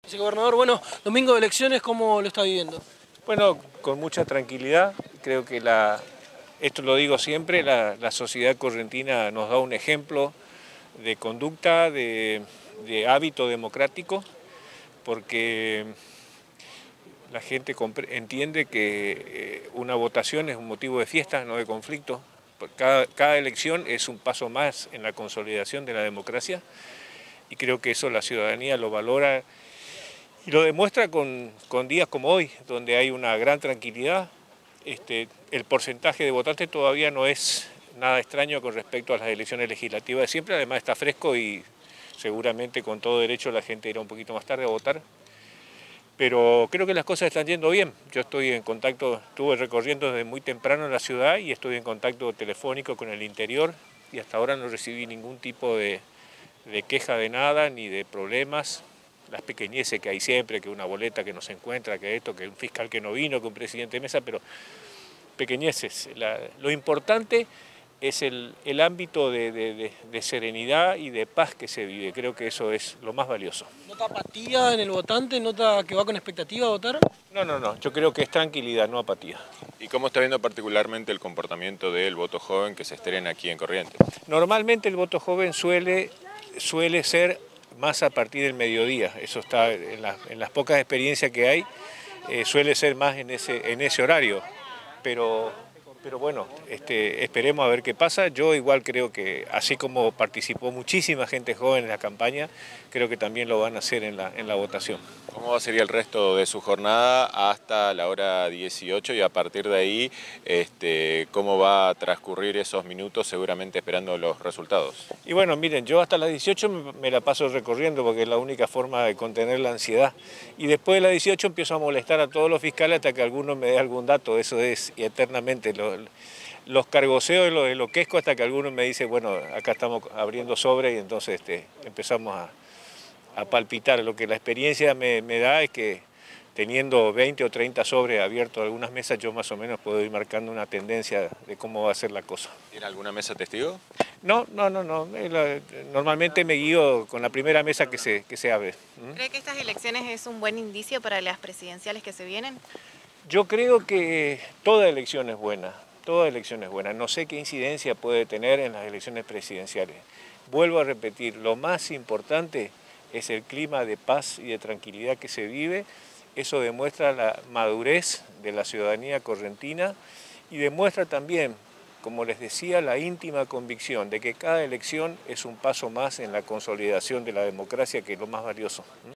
Vicegobernador, bueno, domingo de elecciones, ¿cómo lo está viviendo? Bueno, con mucha tranquilidad, creo que esto lo digo siempre, la sociedad correntina nos da un ejemplo de conducta, de hábito democrático, porque la gente entiende que una votación es un motivo de fiesta, no de conflicto. Cada elección es un paso más en la consolidación de la democracia y creo que eso la ciudadanía lo valora y lo demuestra con días como hoy, donde hay una gran tranquilidad. El porcentaje de votantes todavía no es nada extraño con respecto a las elecciones legislativas de siempre, además está fresco y seguramente con todo derecho la gente irá un poquito más tarde a votar. Pero creo que las cosas están yendo bien. Yo estoy en contacto, estuve recorriendo desde muy temprano en la ciudad y estoy en contacto telefónico con el interior y hasta ahora no recibí ningún tipo de queja de nada ni de problemas. Las pequeñeces que hay siempre, que una boleta que no se encuentra, que esto, que un fiscal que no vino, que un presidente de mesa, pero pequeñeces. Lo importante es el ámbito de serenidad y de paz que se vive. Creo que eso es lo más valioso. ¿Nota apatía en el votante? ¿Nota que va con expectativa a votar? No, yo creo que es tranquilidad, no apatía. ¿Y cómo está viendo particularmente el comportamiento del voto joven que se estrena aquí en Corrientes? Normalmente el voto joven suele ser más a partir del mediodía, eso está en las pocas experiencias que hay, suele ser más en ese horario, pero bueno, esperemos a ver qué pasa. Yo igual creo que así como participó muchísima gente joven en la campaña, creo que también lo van a hacer en la votación. ¿Cómo sería el resto de su jornada hasta la hora 18 y a partir de ahí, cómo va a transcurrir esos minutos seguramente esperando los resultados? Y bueno, miren, yo hasta las 18 me la paso recorriendo porque es la única forma de contener la ansiedad. Y después de las 18 empiezo a molestar a todos los fiscales hasta que alguno me dé algún dato, eso es y eternamente. Los cargoseos y los enloquezco hasta que alguno me dice, bueno, acá estamos abriendo sobre y entonces empezamos a palpitar. Lo que la experiencia me da es que teniendo 20 o 30 sobres abiertos algunas mesas, yo más o menos puedo ir marcando una tendencia de cómo va a ser la cosa. ¿Tiene alguna mesa testigo? No. Normalmente me guío con la primera mesa que se abre. ¿Cree que estas elecciones es un buen indicio para las presidenciales que se vienen? Yo creo que toda elección es buena, toda elección es buena. No sé qué incidencia puede tener en las elecciones presidenciales. Vuelvo a repetir, lo más importante es el clima de paz y de tranquilidad que se vive. Eso demuestra la madurez de la ciudadanía correntina y demuestra también, como les decía, la íntima convicción de que cada elección es un paso más en la consolidación de la democracia, que es lo más valioso.